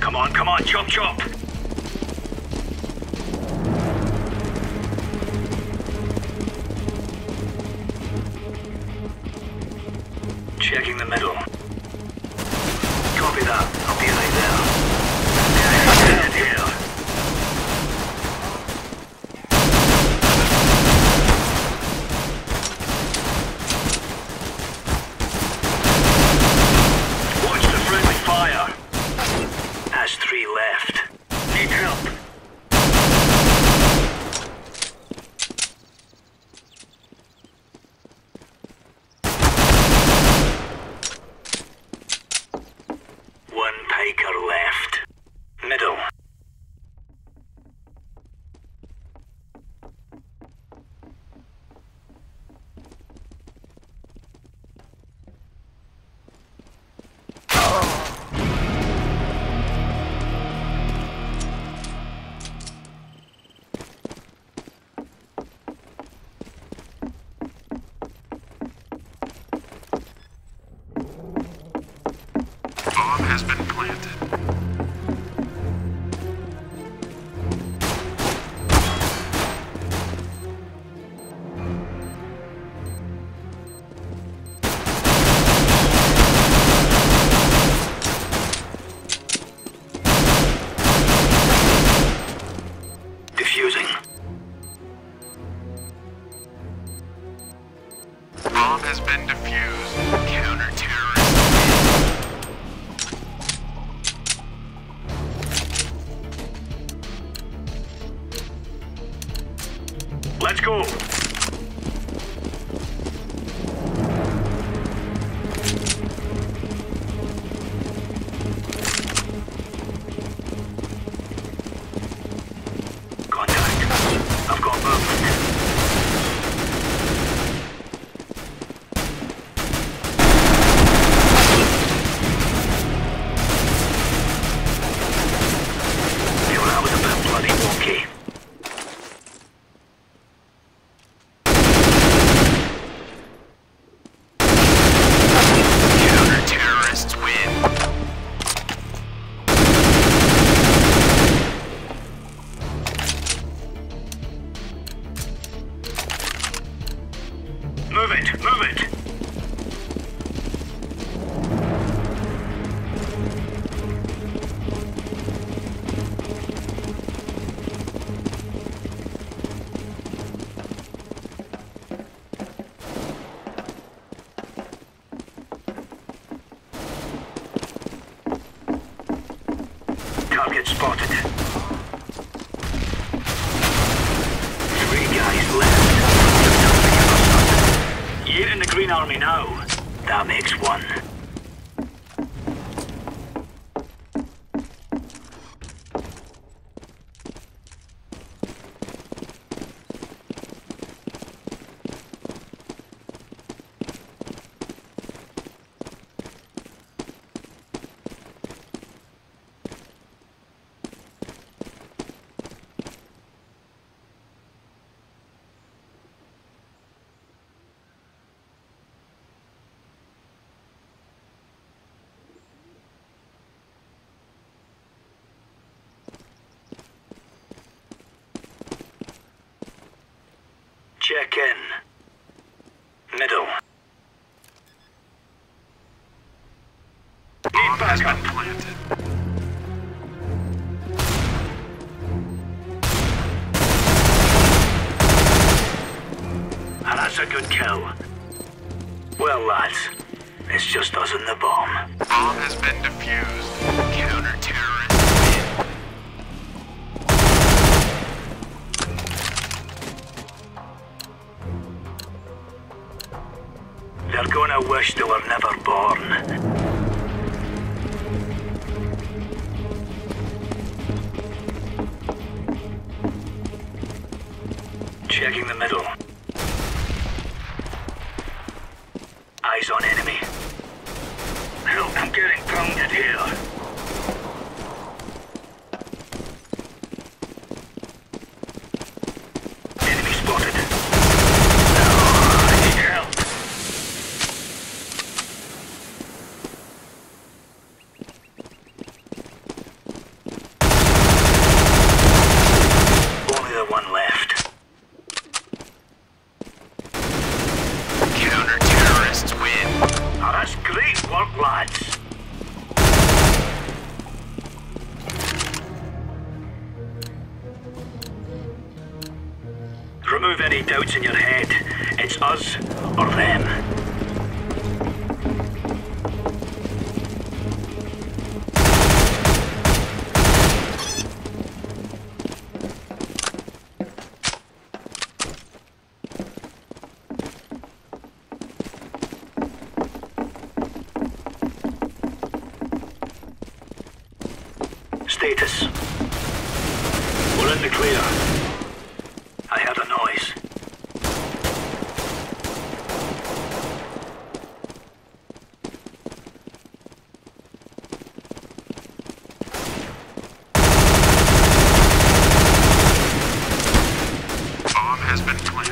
Come on, chop chop! Checking the middle. Copy that. I'll be right there. Dead here. Watch the friendly fire. Has 3 left. Need help. Piker left. Middle. Bomb has been planted. Defusing. Bomb has been defused. Counter-terrorist. Let's go. Contact. I've got movement. Yeah, well, that was a bit bloody wonky. Counter-terrorists win. Move it, move it. Target spotted. 3 guys left. You're in the Green Army now. That makes 1. Check in. Middle. Need Bomb has been backup. planted. And that's a good kill. Well, lads, it's just us and the bomb. Bomb has been defused. Counter-terrorist win. They're gonna wish they were never born. Checking the middle. Eyes on enemy. Help, I'm getting pounded here. Enemy spotted. Oh, I need help. remove any doubts in your head. It's us or them. Status. We're in the clear. I heard a noise. Bomb has been planted.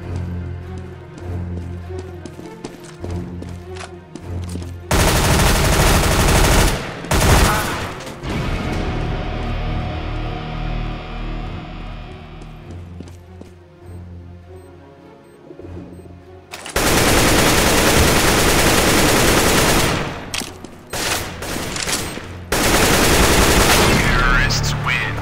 Terrorists win.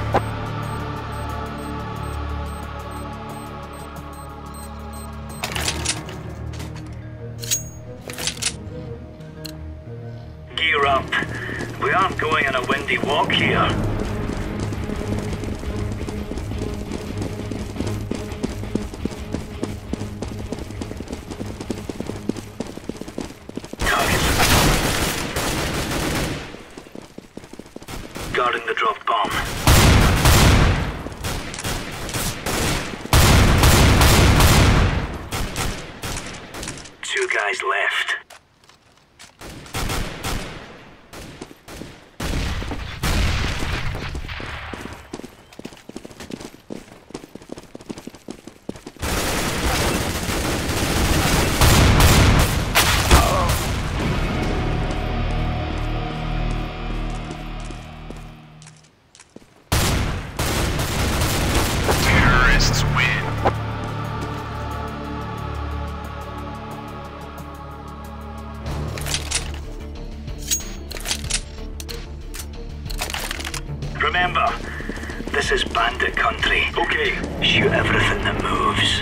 Gear up. We aren't going on a windy walk here. Target. Guarding the dropped bomb. Two guys left. Terrorists win. Remember, this is bandit country. Okay, shoot everything that moves.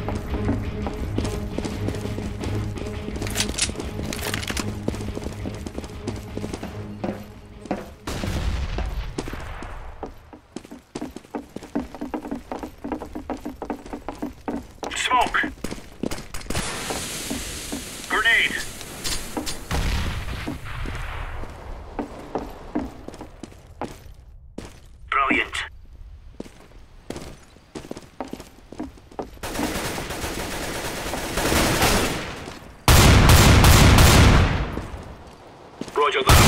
Smoke! Grenade! Brilliant. Roger that.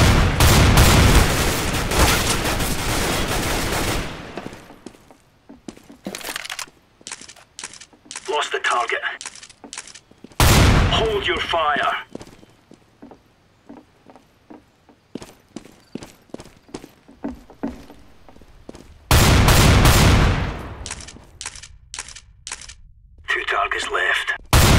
Lost the target. Hold your fire. Two targets left.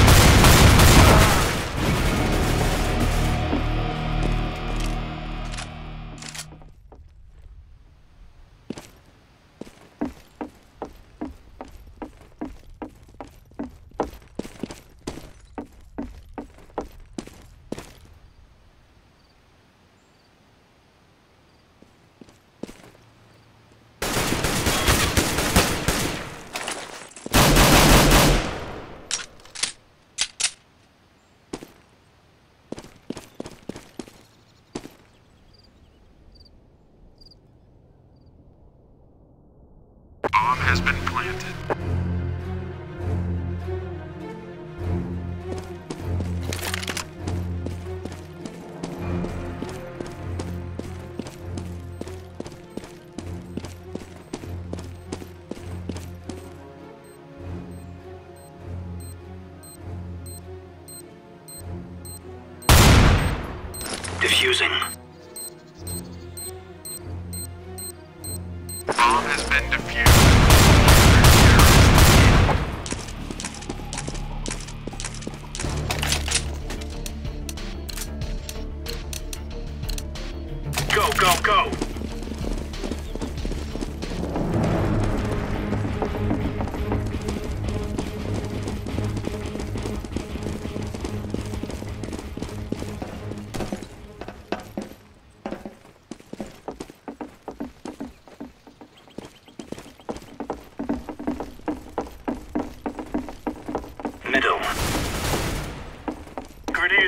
Bomb has been planted. Defusing. Bomb has been defused. Go, go, go!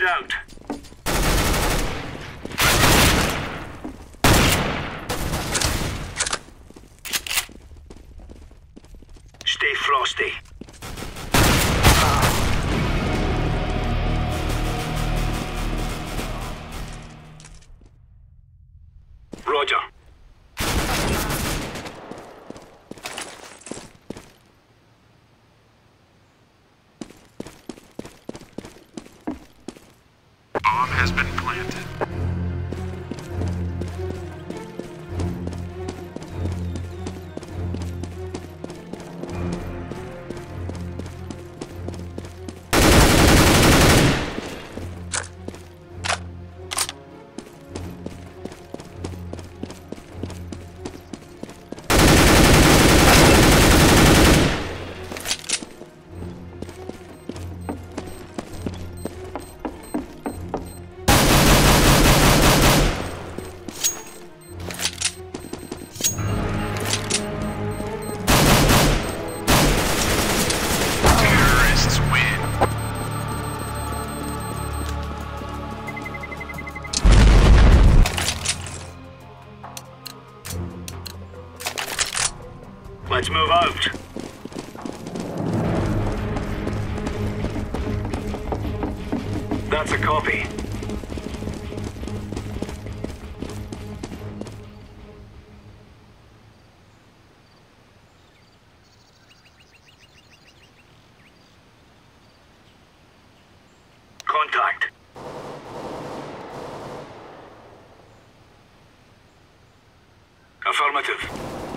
out. Stay frosty. Roger. Bomb has been planted. Terrorists win. Let's move out. That's a copy. Contact. Affirmative.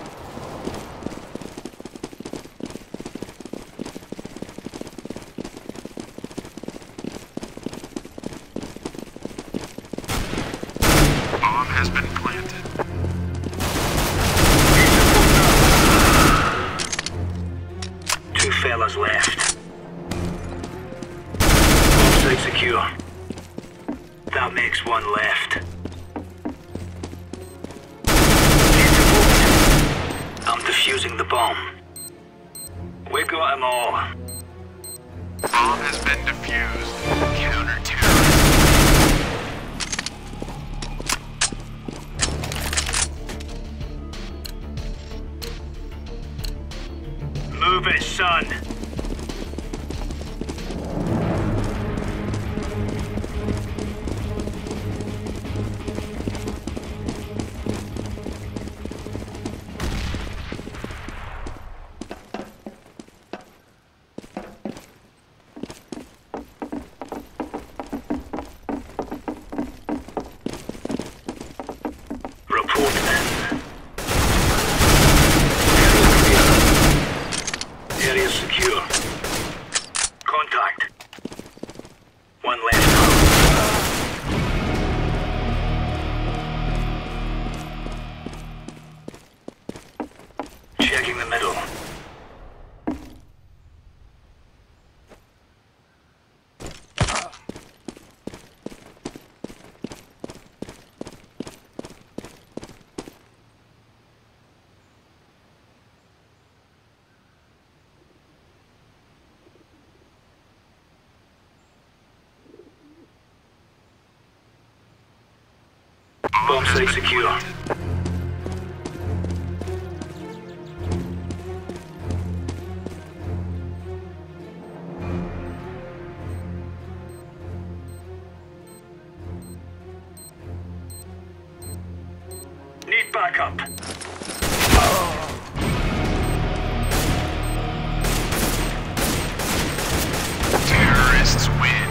Bomb has been planted. Two fellas left. Bomb site secure. That makes one left. I'm defusing the bomb. We got them all. Bomb has been defused. Counter-terrorist. Move it, son. Report then. Area secure. Contact. One left now. Checking the middle. Bomb site secure. Need backup. Terrorists win.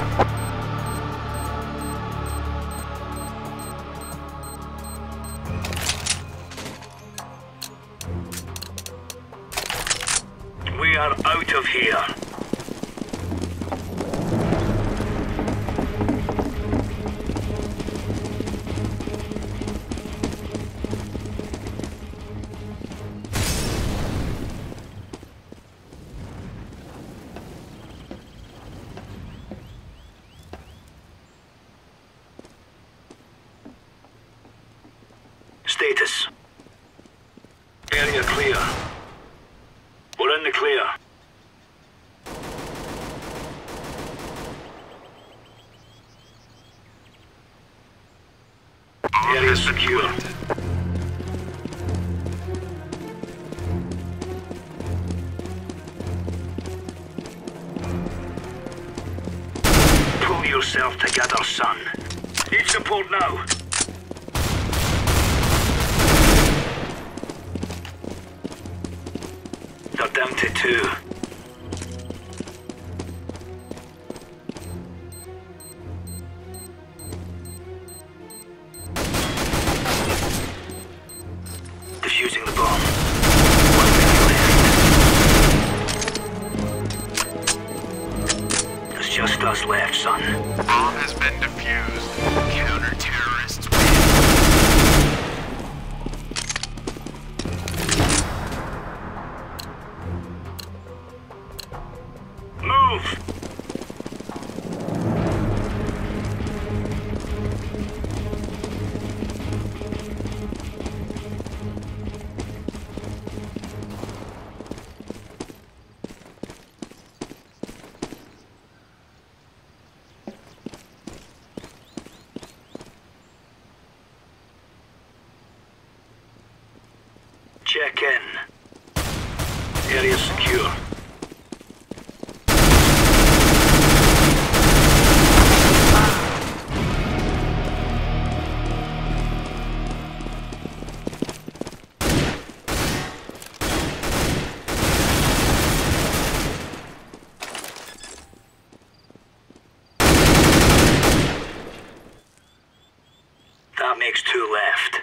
We are out of here. Status. Area clear. We're in the clear. Area secure. Pull yourself together, son. Need support now. They're down to 2. Defusing the bomb. One minute left. There's just us left, son. Bomb has been defused. Counter-terrorists win. Move! Check in. Area secure. That makes 2 left.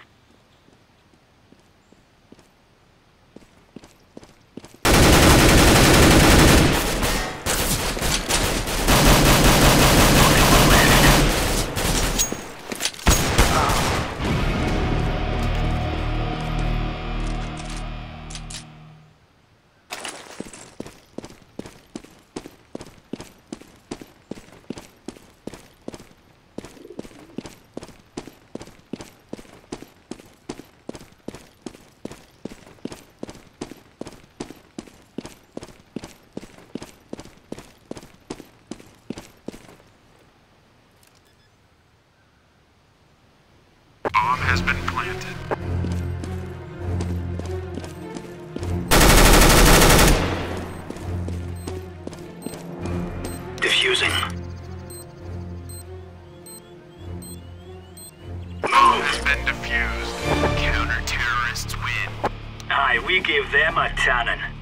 Bomb has been planted. Defusing. Bomb has been defused. Counter-terrorists win. Aye, we gave them a tannin'.